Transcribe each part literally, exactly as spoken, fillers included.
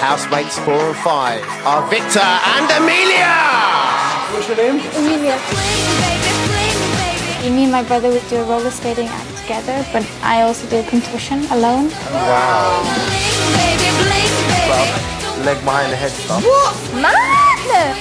Housemates four and five are Victor and Emilia! What's your name? Emilia. Me and my brother would do a roller skating act together, but I also do contortion alone. Wow. Well, leg behind the head stuff. What? Madness!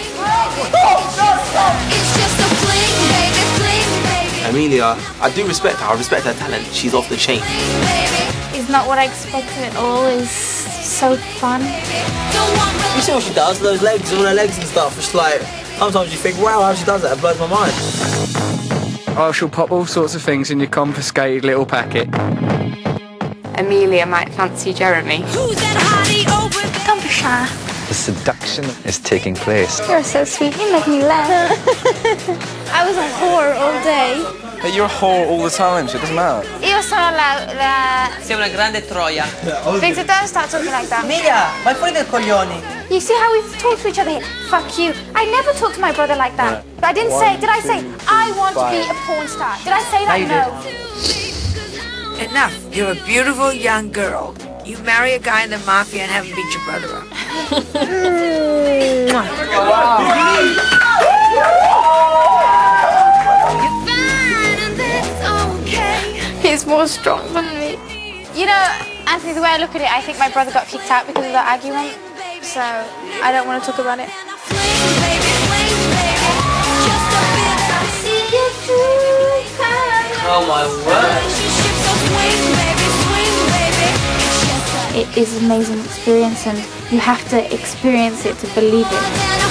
Emilia, I do respect her. I respect her talent. She's off the chain. It's not what I expected at all. It's so fun. You see what she does? Those legs, all her legs and stuff. It's like, sometimes you think, wow, how she does that? It blows my mind. I shall pop all sorts of things in your confiscated little packet. Emilia might fancy Jeremy. Don't be shy. The seduction is taking place. You're so sweet. You make me laugh. I was a whore all day. Hey, you're a whore all the time, so it doesn't matter. Io sono la... la... Sei una grande troia. Victor, don't start talking like that. Emilia, vai fuori dai coglioni. You see how we talk to each other here? Fuck you. I never talk to my brother like that. Right. I didn't One, say, did I say, two, I want five. to be a porn star? Did I say that? No. Enough. You're a beautiful young girl. You marry a guy in the mafia and have him beat your brother up. He's more strong than me. You know, Anthony, the way I look at it, I think my brother got kicked out because of that argument. So, I don't want to talk about it. Oh my word. It is an amazing experience and you have to experience it to believe it.